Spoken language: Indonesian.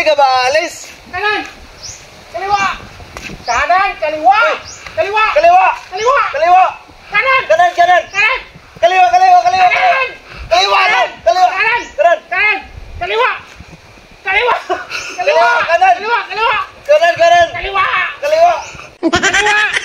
Gabalis. Kanan. Kaliwa. Kanan, kaliwa. Kaliwa. Kaliwa. Kaliwa. Kaliwa. Kanan. Kanan, kanan. Kanan. Kaliwa, kaliwa, kaliwa. Kanan. Kaliwa, Kanan. kaliwa. Kanan. Kanan. Kanan. Kaliwa. Kaliwa. Kaliwa, kanan. Kaliwa, kaliwa. Kanan, kanan. Kaliwa. Kaliwa. Kaliwa.